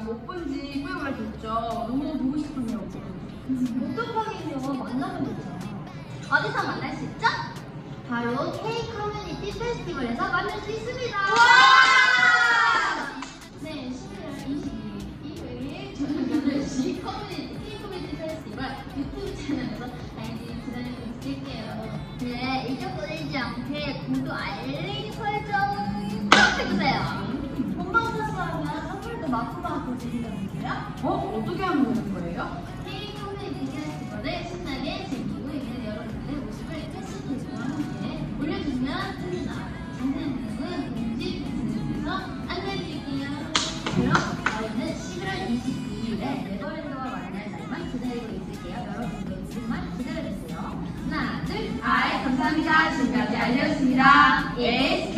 못 본 지 꽤 오래 됐죠. 너무 보고 싶었냐고. 어떡하긴요. 만나면 되죠. 어디서 만날 수 있죠? 바로 K 커뮤니티 페스티벌에서 만날 수 있습니다. 네, 11월 22일 일요일 저녁 8시 K 커뮤니티 페스티벌 유튜브 채널에서 많이 기다리고 있을게요. 네, 잊어버리지 잊지 않게 구독 알림 설정 꼭 해주세요. 본방사수하면 선물도 마구마구 드린다는데요. 어떻게 하면 되는 거예요? K 커뮤니티 페스티벌을 신나게 즐기고 있는 여러분들의 모습을 해시태그와 함께 올려주시면 됩니다. 자세한 내용은 공식 SNS에서 안내해드릴게요. 그럼 저희는 11월 22일에 네버랜드와 만날 날만 기다리고 있을게요. 여러분들 조금만 기다려주세요. 하나, 둘, 감사합니다. 지금까지 알려줬습니다. 예.